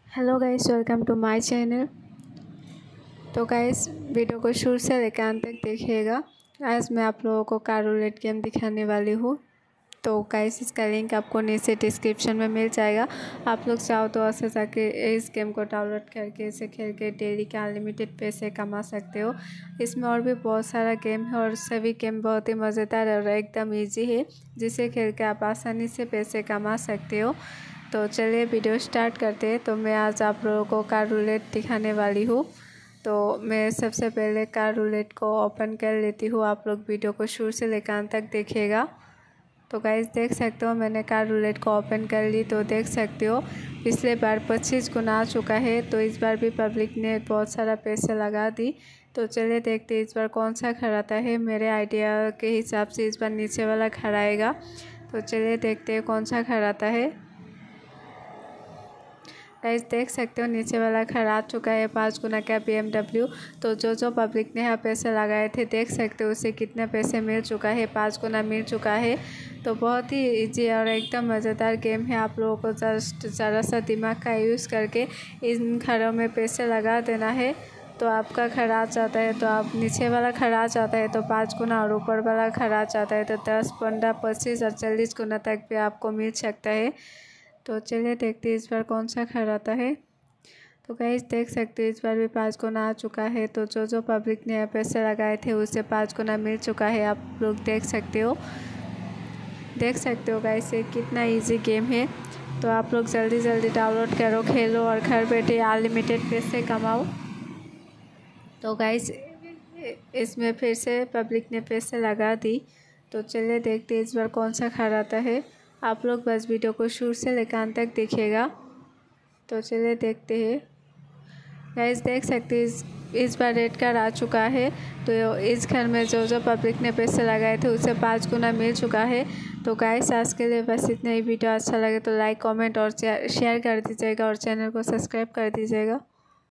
Hello guys, welcome to my channel. तो guys, video को शुरू से लेकर अंत तक देखिएगा। आज मैं आप लोगों को कार रूलेट गेम दिखाने वाली हूँ। तो गाइस, इसका लिंक आपको नीचे डिस्क्रिप्शन में मिल जाएगा। आप लोग चाहो तो ऐसे जाके इस गेम को डाउनलोड करके इसे खेल के डेली के अनलिमिटेड पैसे कमा सकते हो। इसमें और भी बहुत सारा गेम है और सभी गेम बहुत ही मज़ेदार और एकदम ईजी है, जिसे खेल के आप आसानी से पैसे कमा सकते हो। तो चलिए वीडियो स्टार्ट करते हैं। तो मैं आज आप लोगों को कार रूलेट दिखाने वाली हूँ। तो मैं सबसे पहले कार रूलेट को ओपन कर लेती हूँ। आप लोग वीडियो को शुरू से लेकर अंत तक देखिएगा। तो गाइस, देख सकते हो मैंने कार रूलेट को ओपन कर ली। तो देख सकते हो पिछले बार 25 गुना आ चुका है। तो इस बार भी पब्लिक ने बहुत सारा पैसे लगा दी। तो चलिए देखते हैं इस बार कौन सा खराता है। मेरे आइडिया के हिसाब से इस बार नीचे वाला खराएगा। तो चलिए देखते हैं कौन सा खराता है। गाइस, देख सकते हो नीचे वाला खरा चुका है 5 गुना का BMW। तो जो पब्लिक ने यहाँ पैसे लगाए थे, देख सकते हो उसे कितने पैसे मिल चुका है, 5 गुना मिल चुका है। तो बहुत ही इजी और एकदम मज़ेदार गेम है। आप लोगों को जस्ट ज़रा सा दिमाग का यूज़ करके इन खरों में पैसे लगा देना है। तो आपका खरा जाता है तो आप नीचे वाला खरा जाता है तो 5 गुना, और ऊपर वाला खरा जाता है तो 10, 15, 25 और 40 गुना तक भी आपको मिल सकता है। तो चलिए देखते हैं इस बार कौन सा खराता है। तो गाइस, देख सकते हो इस बार भी 5 गुना आ चुका है। तो जो पब्लिक ने पैसे लगाए थे उससे 5 गुना मिल चुका है। आप लोग देख सकते हो गाइस, ये कितना इजी गेम है। तो आप लोग जल्दी जल्दी डाउनलोड करो, खेलो और घर बैठे अनलिमिटेड पैसे कमाओ। तो गाइस, इसमें फिर से पब्लिक ने पैसे लगा दी। तो चलिए देखते हैं इस बार कौन सा खराता है। आप लोग बस वीडियो को शुरू से लेकर अंत तक देखिएगा। तो चलिए देखते हैं। गाइस, देख सकते हैं इस बार रेड कार्ड आ चुका है। तो इस घर में जो पब्लिक ने पैसे लगाए थे उससे 5 गुना मिल चुका है। तो गाइस, आज के लिए बस इतना ही। वीडियो अच्छा लगे तो लाइक, कमेंट और शेयर कर दीजिएगा और चैनल को सब्सक्राइब कर दीजिएगा।